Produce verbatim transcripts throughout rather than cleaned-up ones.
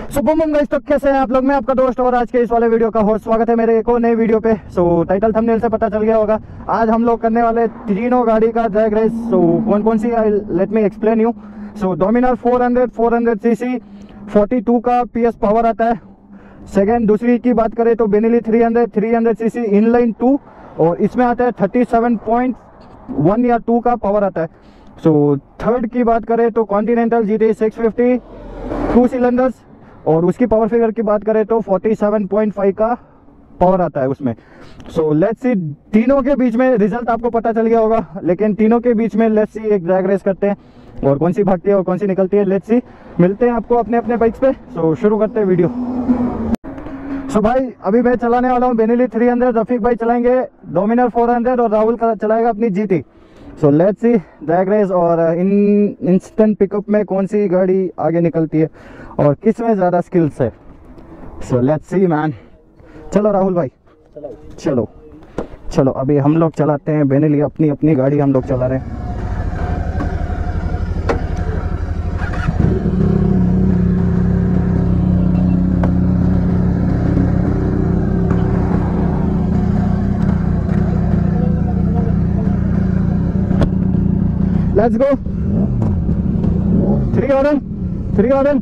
सो बम बम guys, तो कैसे हैं आप लोग। मैं आपका दोस्त और आज के इस वाले वीडियो का होस्ट, स्वागत है मेरे एक और नए वीडियो पे। सो टाइटल थंबनेल से पता चल गया होगा, आज हम लोग करने वाले तीनों गाड़ी का ड्रैग रेस। सो कौन कौन सी, let me explain you. So Dominar four hundred four hundred CC forty two का पीएस पावर आता है। सेकेंड दूसरी की बात करें तो Benelli three hundred three hundred CC inline two, और इसमें आता है थर्टी सेवन पॉइंट वन या टू का पावर आता है। सो थर्ड की बात करें तो Continental G T six fifty two cylinders, और उसकी पावर फिगर की बात करें तो फोर्टी सेवन पॉइंट फाइव का पावर आता है उसमें। सो लेट्स सी, तीनों के बीच में रिजल्ट आपको पता चल गया होगा, लेकिन तीनों के बीच में लेट्स सी एक ड्रैग रेस करते हैं और कौन सी भागती है और कौन सी निकलती है। लेट्स सी, मिलते हैं आपको अपने अपने बाइक्स पे। सो शुरू करते हैं वीडियो। सो भाई अभी मैं चलाने वाला हूँ बेनेली थ्री हंड्रेड, रफीक भाई चलाएंगे डोमिनार फोर हंड्रेड और राहुल का चलाएगा अपनी GT. So let's see drag race और इन इंस्टेंट पिकअप में कौन सी गाड़ी आगे निकलती है और किस में ज़्यादा स्किल्स है। So let's see man. चलो राहुल भाई, चलो चलो अभी हम लोग चलाते हैं बेनेली, अपनी अपनी गाड़ी हम लोग चला रहे हैं। Let's go. Three on, three on.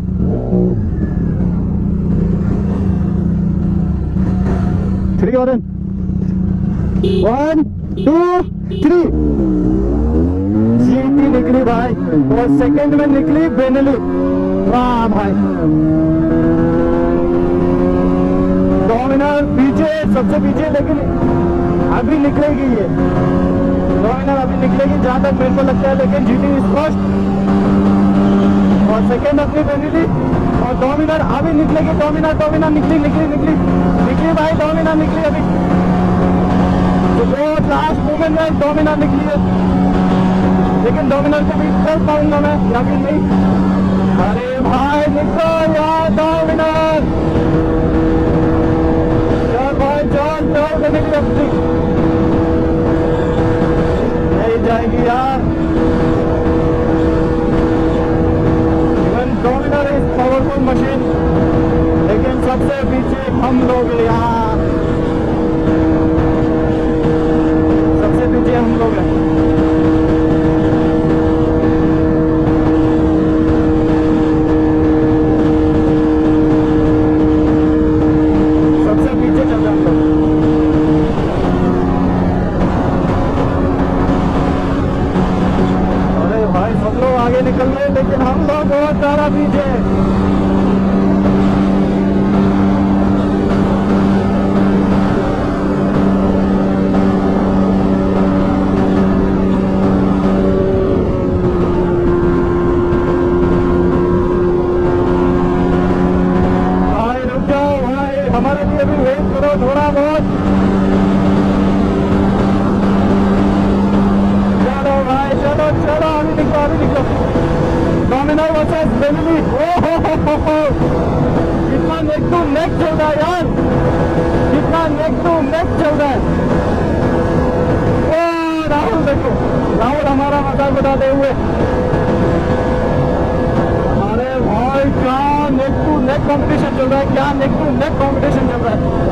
Three on. One, two, three. GT निकली भाई और सेकंड में निकली बेनेली। वाह भाई, डोमिनार पीछे, सबसे पीछे, लेकिन अभी निकलेगी ये डोमिनार, अभी निकलेगी जहाँ तक मेरे को लगता है। लेकिन जीटी इज फर्स्ट और सेकेंड अपनी बेनेली, और डोमिनार अभी निकलेगी। डोमिनार डोमिनार निकली निकली निकली निकली भाई, डोमिनार निकली अभी। तो बहुत लास्ट मोमेंट में डोमिनार निकली है, लेकिन डोमिनार को भी कर पाऊंगा मैं या फिर नहीं। अरे भाई निकलो यार डोमिनार, चल भाई चल चल, बेनेली अपनी जाएगी यार। Even Dominar is powerful machine, लेकिन सबसे पीछे हम लोग यार, सबसे पीछे हम लोग हैं। सबसे पीछे चल रहे हम लोग। आगे निकल रहे, लेकिन हम लोग बहुत सारा पीछे। भाई रुक जाओ भाई, हमारे लिए भी वेट करो थोड़ा बहुत। चलो भाई चलो चलो, अभी निकलो अभी निकलो। डोमिनार वर्सेस बेनेली, कितना नेक टू नेक चल रहा है यार, कितना नेक टू नेक चल रहा है। ओ राहुल देखो, राहुल हमारा मजाक बताते हुए। अरे भाई क्या नेक टू नेक कंपटीशन चल रहा है, क्या नेक टू नेक कंपटीशन चल रहा है।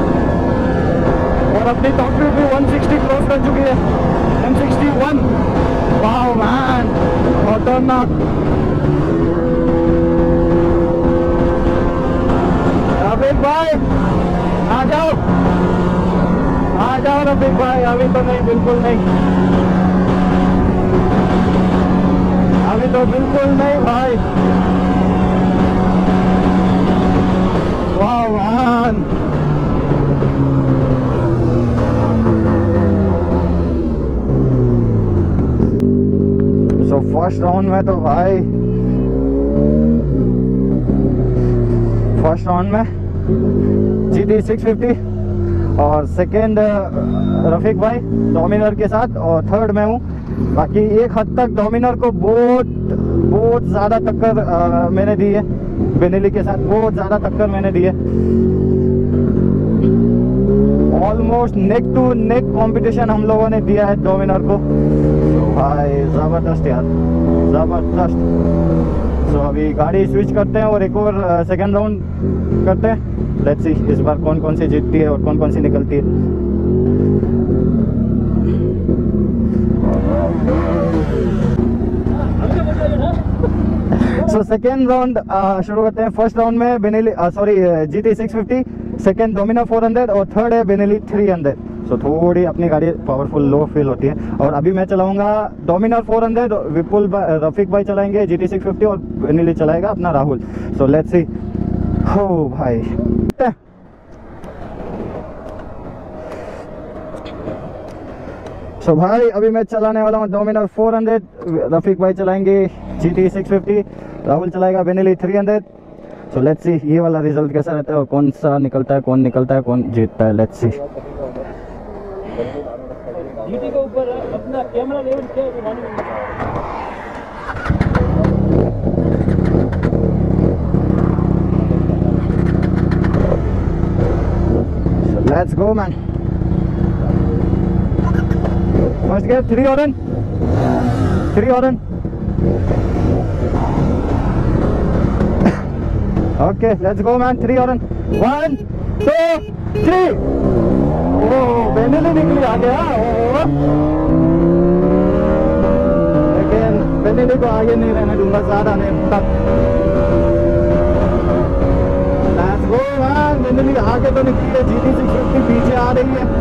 और अपनी टॉप स्पीड भी वन सिक्सटी क्रॉस कर चुकी है, one sixty one. Wow man, खतरनाक। रफीक भाई आ जाओ, आ जाओ रफीक भाई। अभी तो नहीं, बिल्कुल नहीं, अभी तो बिल्कुल नहीं भाई। वाह मैन, सो फर्स्ट राउंड में तो भाई, फर्स्ट राउंड में जीटी सिक्स फिफ्टी और सेकेंड रफीक भाई डोमिनार के साथ, और थर्ड में हूँ। बाकी एक हद तक डोमिनार को बहुत बहुत ज़्यादा टक्कर आ, मैंने दी है बेनेली के साथ, बहुत ज़्यादा टक्कर मैंने दी है। Almost neck to neck competition हम लोगों ने दिया है डोमिनार को। भाई ज़बरदस्त यार, ज़बरदस्त। सो अभी गाड़ी स्विच करते हैं और एक और सेकेंड राउंड करते हैं। लेट्स सी इस बार कौन कौन सी जीतती है और कौन कौन सी निकलती है। सो सेकेंड राउंड शुरू करते हैं। फर्स्ट राउंड में Benelli sorry G T six fifty, second Dominar four hundred और थर्ड है बेनेली थ्री हंड्रेड। सो थोड़ी अपनी गाड़ी पावरफुल लो फील होती है। और अभी मैं चलाऊंगा Dominar four hundred, Vipul Rafiq भाई चलाएंगे जी टी सिक्स फिफ्टी और बेनेली चलाएगा अपना राहुल। सो लेट्स सी। हो भाई सो so, भाई अभी मैं चलाने वाला हूँ डोमिनार फोर हंड्रेड, रफीक भाई चलाएंगे G T six fifty, Rahul चलाएगा Benelli three hundred. So let's see ये वाला रिजल्ट कैसा रहता है और कौन सा निकलता है, कौन निकलता है, कौन जीतता है। Let's see. जीटी के ऊपर अपना कैमरा लेवल क्या है। Let's go man. First gear three horn, three horn. Okay let's go man, three horn. One two three. Oh Benelli निकली आगे। लेकिन बेनेली को आगे नहीं रहने दूंगा, ज्यादा नहीं तक। Let's go man. बेनेली आगे तो निकली है, जी टी सिक्स फिफ्टी पीछे आ रही है।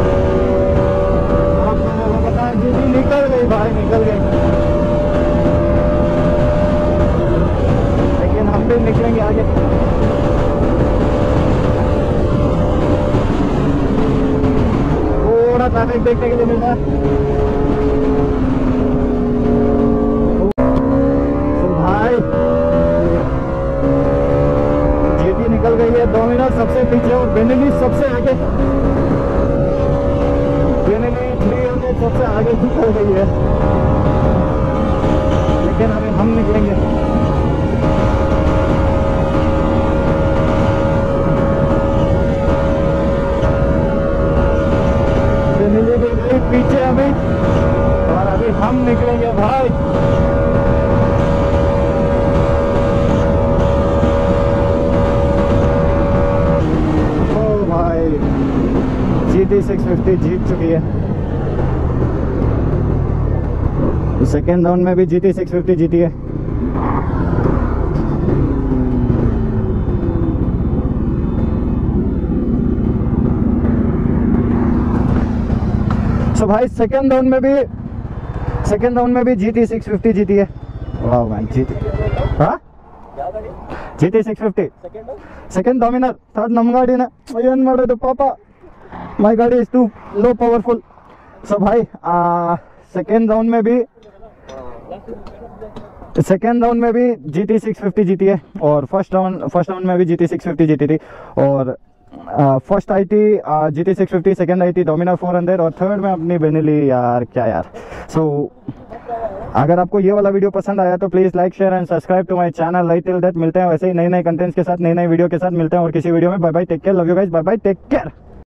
जीटी निकल गई भाई, निकल गई। लेकिन हम भी निकलेंगे आगे। थोड़ा ट्रैफिक देखने के लिए मिलता है। तो भाई जीटी निकल गई है, डोमिनार सबसे पीछे और बेनेली सबसे आगे। बेनेली सबसे आगे निकल गई है, लेकिन अभी हम निकलेंगे। बेनेली भी गई पीछे अभी, और अभी हम निकलेंगे भाई। ओ भाई जी टी सिक्स फिफ्टी जीत चुकी है। सेकेंड राउंड में भी जी टी सिक्स फिफ्टी जीती है। सो so भाई सेकेंड राउंड में भी सेकेंड राउंड में भी जी टी सिक्स फिफ्टी जीती है। वाह मैन जीती। हाँ G T six fifty second Dominar, third नम गाड़ी ना ಏನು ಮಾಡೋದು ಪಾಪ, माई गाड़ी is too low powerful. So भाई सेकेंड राउंड में भी सेकेंड राउंड में भी जी टी सिक्स फिफ्टी जीती है और फर्स्ट राउंड फर्स्ट राउंड में भी जी टी सिक्स फिफ्टी जीती थी। और first I T G T six fifty, second I T Dominar four hundred और थर्ड में अपनी बेनेली। यार क्या यार। सो so, अगर आपको ये वाला वीडियो पसंद आया तो please like share and subscribe to my channel. Like till that मिलते हैं वैसे ही नए नए कंटेंट्स के साथ, नए नए वीडियो के साथ मिलते हैं और किसी वीडियो में। Bye bye, take care, love you guys, bye bye, take care.